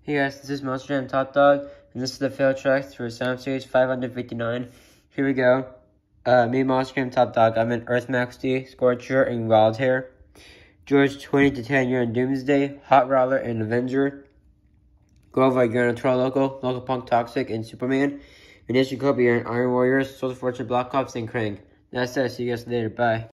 Hey guys, this is Monster Jam Top Dog, and this is the fail tracks for Sound Series 559. Here we go. Me, Monster Jam Top Dog. I'm in Earth Maxty, Scorcher, and Wildhair. George 20 to 10, you're in Doomsday, Hot Roller, and Avenger. Grova, you're in Troll Local Punk Toxic, and Superman. And Jacoby, you're in Iron Warriors, Soul Fortune, Black Ops, and Krang. That's it. See you guys later. Bye.